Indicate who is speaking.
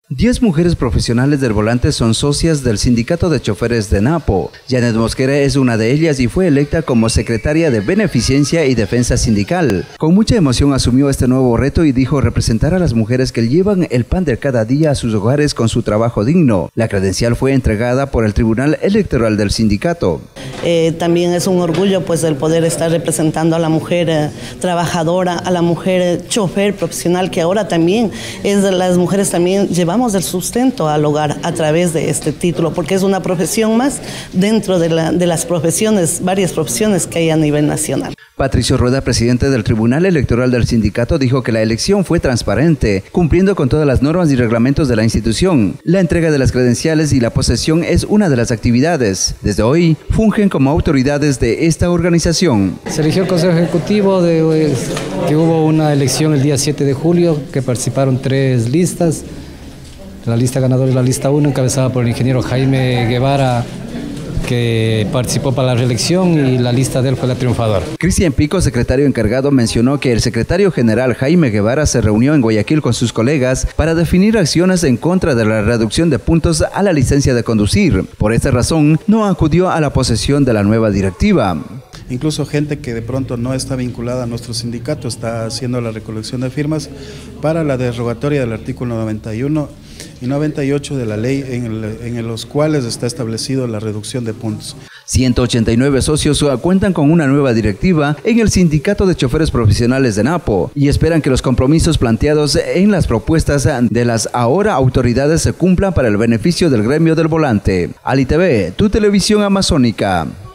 Speaker 1: 10 mujeres profesionales del volante son socias del Sindicato de Choferes de Napo. Janet Mosquera es una de ellas y fue electa como secretaria de Beneficencia y Defensa Sindical. Con mucha emoción asumió este nuevo reto y dijo representar a las mujeres que llevan el pan de cada día a sus hogares con su trabajo digno. La credencial fue entregada por el Tribunal Electoral del sindicato.
Speaker 2: También es un orgullo pues el poder estar representando a la mujer trabajadora, a la mujer chofer profesional, que ahora también es de las mujeres también llevamos el sustento al hogar a través de este título, porque es una profesión más dentro de las profesiones, varias profesiones que hay a nivel nacional.
Speaker 1: Patricio Rueda, presidente del Tribunal Electoral del sindicato, dijo que la elección fue transparente, cumpliendo con todas las normas y reglamentos de la institución. La entrega de las credenciales y la posesión es una de las actividades. Desde hoy, fungen como autoridades de esta organización.
Speaker 3: Se eligió el Consejo Ejecutivo, que hubo una elección el día 7 de julio, que participaron 3 listas. La lista ganadora es la lista 1, encabezada por el ingeniero Jaime Guevara, que participó para la reelección, y la lista de él fue la triunfadora.
Speaker 1: Cristian Pico, secretario encargado, mencionó que el secretario general Jaime Guevara se reunió en Guayaquil con sus colegas para definir acciones en contra de la reducción de puntos a la licencia de conducir. Por esta razón, no acudió a la posesión de la nueva directiva.
Speaker 4: Incluso gente que de pronto no está vinculada a nuestro sindicato está haciendo la recolección de firmas para la derogatoria del artículo 91 y 98 de la ley en los cuales está establecido la reducción de puntos.
Speaker 1: 189 socios cuentan con una nueva directiva en el Sindicato de Choferes Profesionales de Napo y esperan que los compromisos planteados en las propuestas de las ahora autoridades se cumplan para el beneficio del gremio del volante. Ali TV, tu televisión amazónica.